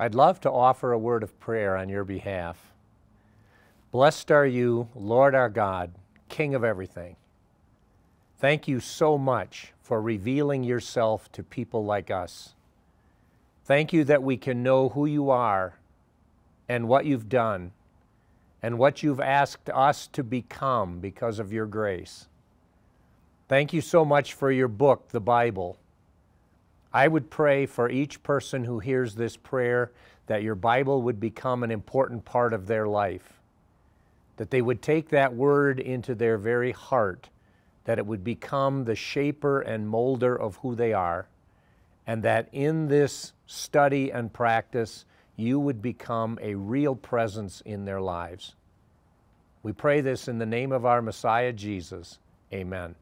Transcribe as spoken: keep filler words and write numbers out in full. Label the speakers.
Speaker 1: I'd love to offer a word of prayer on your behalf. Blessed are you, Lord our God, King of everything. Thank you so much for revealing yourself to people like us. Thank you that we can know who you are and what you've done and what you've asked us to become because of your grace. Thank you so much for your book, the Bible. I would pray for each person who hears this prayer that your Bible would become an important part of their life, that they would take that word into their very heart, that it would become the shaper and molder of who they are, and that in this study and practice, you would become a real presence in their lives. We pray this in the name of our Messiah, Jesus. Amen.